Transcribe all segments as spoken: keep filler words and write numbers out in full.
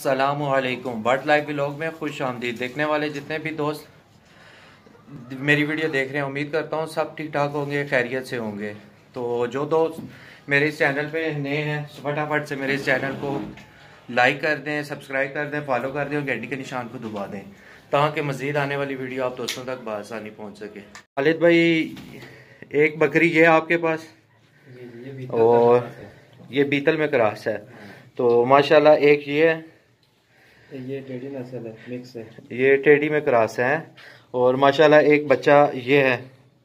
अस्सलामुअलैकुम। Bird life vlog में खुश आमदीद। देखने वाले जितने भी दोस्त मेरी वीडियो देख रहे हैं, उम्मीद करता हूँ सब ठीक ठाक होंगे, खैरियत से होंगे। तो जो दोस्त मेरे इस चैनल पे नए हैं, फटाफट से मेरे इस चैनल को लाइक कर दें, सब्सक्राइब कर दें, फॉलो कर दें और घंटी के निशान को दबा दें ताकि मज़ीद आने वाली वीडियो आप दोस्तों तक बआसानी पहुँच सके। खालिद भाई, एक बकरी ये आपके पास और ये बीतल में क्रॉस है, तो माशाल्लाह एक ये है, ये टेडी नस्ल है, मिक्स है, ये टेडी में क्रॉस है और माशाल्लाह एक बच्चा ये है।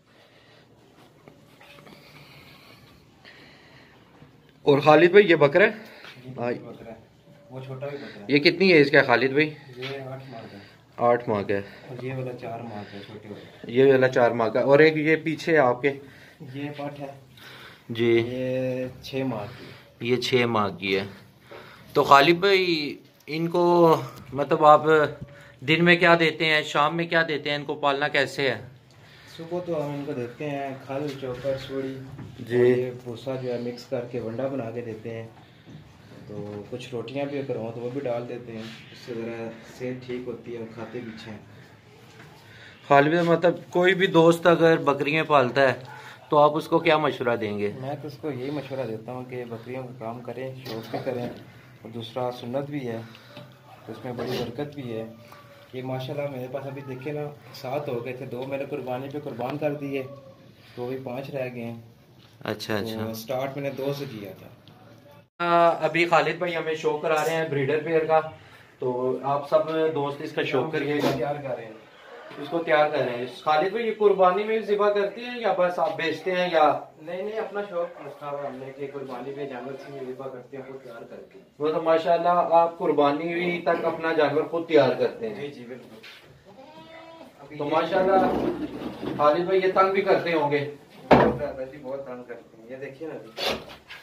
और खालिद भाई ये बकरा है, बकरा है। वो छोटा भी बकरा है। ये कितनी एज का है खालिद भाई? ये आठ माह का है। आठ माह का है। और ये वाला चार माह का है, छोटे वाले। ये वाला चार माह का। और एक ये पीछे आपके ये पट है जी, ये छः माह की। ये छः माह की है। तो खालिद भाई इनको मतलब आप दिन में क्या देते हैं, शाम में क्या देते हैं, इनको पालना कैसे है? सुबह तो हम इनको देते हैं खल, चोकर, सोड़ी जी, ये भूसा जो है मिक्स करके वंडा बना के देते हैं। तो कुछ रोटियां भी अगर हों तो वो भी डाल देते हैं, उससे ज़रा सेहत ठीक होती है और खाते भी अच्छे हैं। खालिद भाई मतलब कोई भी दोस्त अगर बकरियां पालता है तो आप उसको क्या मशवरा देंगे? मैं तो उसको यही मशवरा देता हूँ कि बकरियों का काम करें, शौक भी करें, और दूसरा सुन्नत भी है तो उसमें बड़ी बरकत भी है। ये माशाल्लाह मेरे पास अभी देखे ना सात हो गए थे, दो मैंने कुर्बानी पे कुर्बान कर दिए, तो अभी पाँच रह गए हैं। अच्छा अच्छा। तो स्टार्ट मैंने दो से किया था। आ, अभी खालिद भाई हमें शो करा रहे हैं ब्रीडर पेयर का, तो आप सब दोस्त इसका शो करिएगा। तैयार कर रहे हैं, इसको तैयार कर रहे हैं। खालिद भाई ये कुर्बानी में ज़िबा करते हैं या बस आप बेचते हैं या? नहीं नहीं, अपना शौक रखा हुआ हमने कि कुर्बानी पे जानवर से ज़िबा करते हैं, खुद तैयार करके। वो तो माशाल्लाह आप कुर्बानी तक अपना जानवर खुद तैयार करते हैं। जी जी बिल्कुल। तो माशाल्लाह खालिद भाई ये तंग भी करते होंगे। बहुत ज़्यादा जी, बहुत तंग करते हैं। ये देखिए ना जी।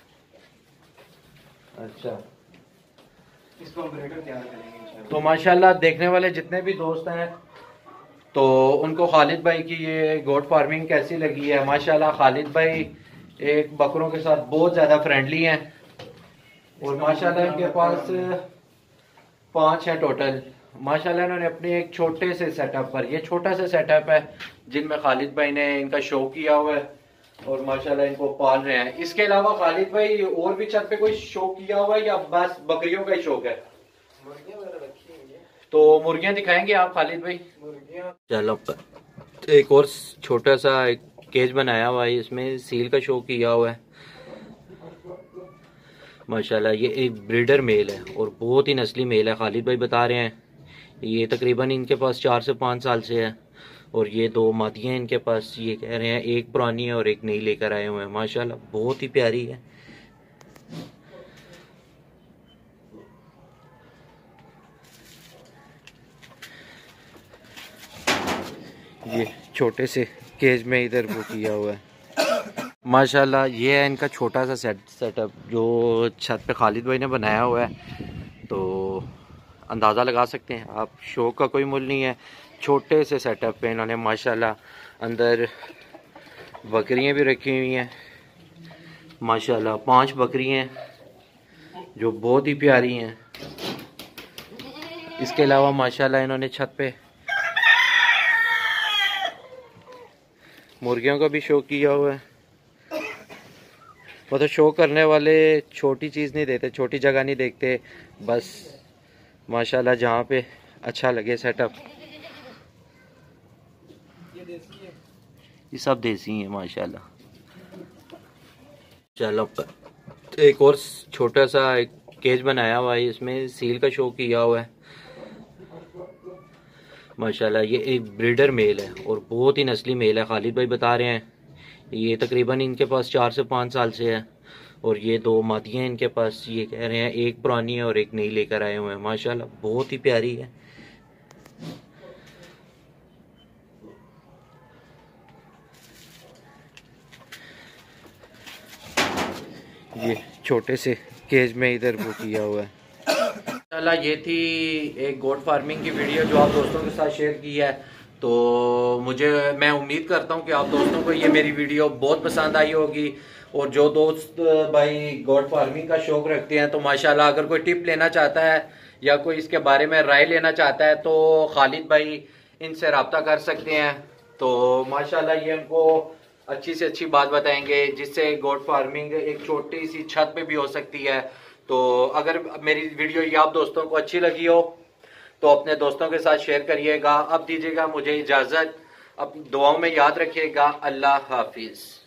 अच्छा, इसको हम ब्रीडर तैयार करेंगे इंशाल्लाह। तो माशाल्लाह देखने वाले जितने भी दोस्त हैं तो उनको खालिद भाई की ये गोट फार्मिंग कैसी लगी है? माशाल्लाह खालिद भाई एक बकरों के साथ बहुत ज़्यादा फ्रेंडली हैं और माशाल्लाह इनके पास पांच हैं टोटल। माशाल्लाह इन्होंने अपने एक छोटे से सेटअप पर, ये छोटा सा सेटअप है जिनमें खालिद भाई ने इनका शो किया हुआ है और माशाल्लाह इनको पाल रहे हैं। इसके अलावा खालिद भाई और भी छत पे कोई शो किया हुआ है या बस बकरियों का ही शौक है? मुर्गियाँ वगैरह रखी हुई है। तो मुर्गियां दिखाएंगे आप खालिद भाई? मुर्गियाँ चलो, एक और छोटा सा एक केज बनाया हुआ है, इसमें सील का शो किया हुआ है। माशाल्लाह ये एक ब्रीडर मेल है और बहुत ही नस्ली मेल है। खालिद भाई बता रहे हैं ये तकरीबन इनके पास चार से पाँच साल से है और ये दो मादियाँ इनके पास, ये कह रहे हैं एक पुरानी है और एक नई लेकर आए हुए हैं। माशाल्लाह बहुत ही प्यारी है। ये छोटे से केज में इधर वो किया हुआ है। माशाल्लाह ये है इनका छोटा सा सेट सेटअप जो छत पे खालिद भाई ने बनाया हुआ है। तो अंदाज़ा लगा सकते हैं आप, शौक का कोई मूल नहीं है। छोटे से सेटअप पे इन्होंने माशाल्लाह अंदर बकरियां भी रखी हुई हैं। माशाल्लाह पांच बकरियां हैं जो बहुत ही प्यारी हैं। इसके अलावा माशाल्लाह इन्होंने छत पे मुर्गियों का भी शो किया हुआ है। वो तो शो करने वाले छोटी चीज़ नहीं देते, छोटी जगह नहीं देखते, बस माशाल्लाह जहाँ पे अच्छा लगे सेटअप। ये देसी है, ये सब देसी हैं माशाल्लाह। चलो, एक और छोटा सा एक केज बनाया हुआ है, इसमें सील का शो किया हुआ है। माशाल्लाह ये एक ब्रीडर मेल है और बहुत ही नस्ली मेल है। खालिद भाई बता रहे हैं ये तकरीबन इनके पास चार से पाँच साल से है और ये दो मादियाँ इनके पास, ये कह रहे हैं एक पुरानी है और एक नई लेकर आए हुए हैं। माशाल्लाह बहुत ही प्यारी है। ये छोटे से केज में इधर वो किया हुआ है। माशाल्लाह ये थी एक गोट फार्मिंग की वीडियो जो आप दोस्तों के साथ शेयर की है। तो मुझे मैं उम्मीद करता हूँ कि आप दोस्तों को ये मेरी वीडियो बहुत पसंद आई होगी और जो दोस्त भाई गोट फार्मिंग का शौक रखते हैं तो माशाल्लाह अगर कोई टिप लेना चाहता है या कोई इसके बारे में राय लेना चाहता है तो खालिद भाई इनसे रब्ता कर सकते हैं। तो माशाल्लाह ये उनको अच्छी से अच्छी बात बताएंगे जिससे गोट फार्मिंग एक छोटी सी छत पे भी हो सकती है। तो अगर मेरी वीडियो ये आप दोस्तों को अच्छी लगी हो तो अपने दोस्तों के साथ शेयर करिएगा। अब दीजिएगा मुझे इजाज़त, अब दुआओं में याद रखिएगा। अल्लाह हाफिज़।